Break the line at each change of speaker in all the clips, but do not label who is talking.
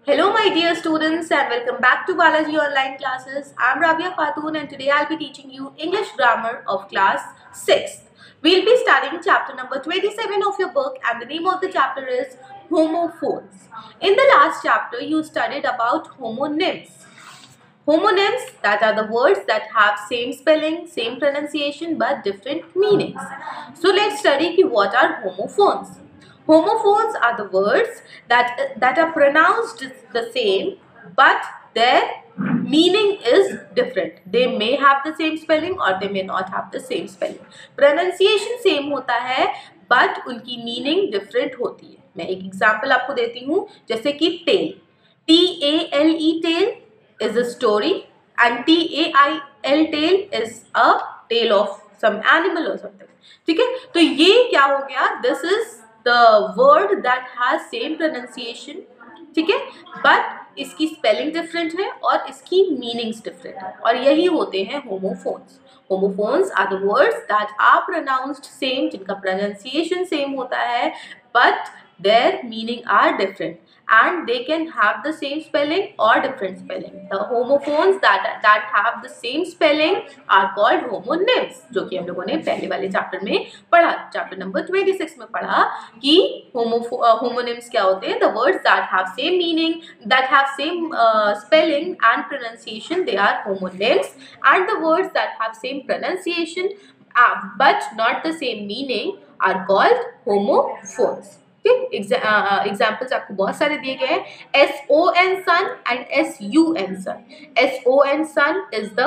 Hello my dear students and welcome back to Balaji Online Classes. I am Rabia Khatoon and today I will be teaching you English Grammar of class 6. We will be studying chapter number 27 of your book and the name of the chapter is Homophones. In the last chapter you studied about homonyms. Homonyms, that are the words that have same spelling, same pronunciation but different meanings. So let's study what are homophones. Homophones are the words that are pronounced the same but their meaning is different. They may have the same spelling or they may not have the same spelling. Pronunciation same होता है but उनकी meaning different होती है. मैं एक example आपको देती हूँ जैसे कि tail. T-A-L-E tail is a story and T-A-I-L tail is a tale of some animal or something. ठीक है, तो ये क्या हो गया? This is the word that has same pronunciation. ठीक है, but इसकी spelling different है और इसकी meanings different है और यही होते हैं homophones. Homophones are the words that are pronounced same, जिनका pronunciation same होता है but their meaning are different and they can have the same spelling or different spelling. The homophones that have the same spelling are called homonyms, जो कि हम लोगों ने पहले वाले चैप्टर में पढ़ा, चैप्टर नंबर 26 में पढ़ा कि homonyms क्या होते हैं. The words that have same meaning, that have same spelling and pronunciation, they are homonyms, and the words that have same pronunciation but not the same meaning are called homophones. Examples आपको बहुत सारे दिए गए हैं. SON son and SUN sun. SON son is the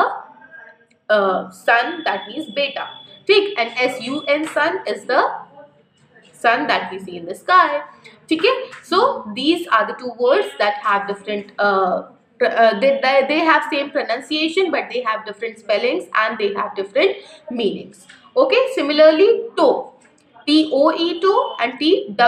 son that means बेटा, ठीक, and SUN sun is the sun that we see in the sky. ठीक है, so these are the two words that have different they have same pronunciation but they have different spellings and they have different meanings. Okay, similarly toe, TOE toe and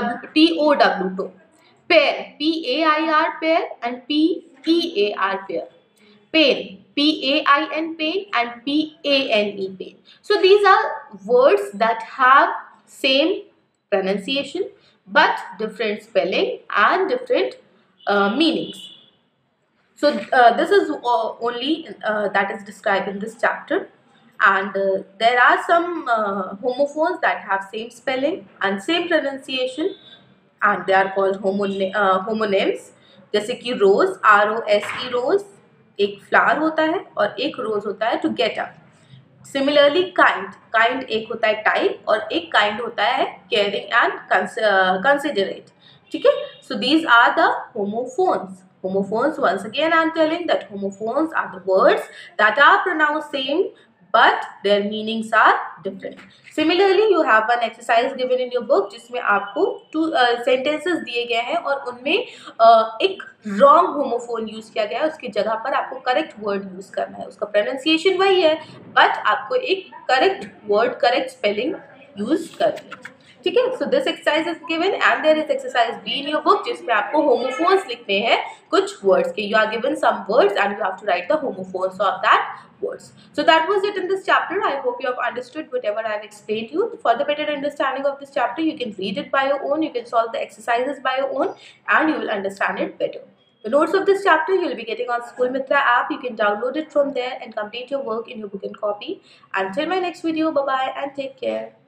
TOW toe. Pair, PAIR pair and PEAR pair. Pain, PAIN pain and PANE pain. So these are words that have same pronunciation but different spelling and different meanings. So this is only that is described in this chapter, and there are some homophones that have same spelling and same pronunciation and they are called homonyms. जैसे कि rose, ROSE rose एक flower होता है और एक rose होता है to get up. Similarly kind एक होता है type और एक kind होता है caring and considerate. ठीक है, so these are the homophones. Homophones, once again I am telling that homophones are the words that are pronounced same but their meanings are different. Similarly you have one exercise given in your book जिसमें आपको two sentences दिए गए हैं और उनमें एक wrong homophone use किया गया है, उसकी जगह पर आपको correct word यूज करना है. उसका pronunciation वही है but आपको एक correct word, correct spelling use करनी है. ठीक है, so this exercise is given and there is exercise B in your book जिसमें आपको homophones लिखने हैं कुछ words के. You are given some words and you have to write the homophones of that words. So that was it in this chapter. I hope you have understood whatever I have explained to you. For the better understanding of this chapter, you can read it by your own, you can solve the exercises by your own and you will understand it better. The notes of this chapter you will be getting on School Mitra app. You can download it from there and complete your work in your book and copy. Until my next video, bye bye and take care.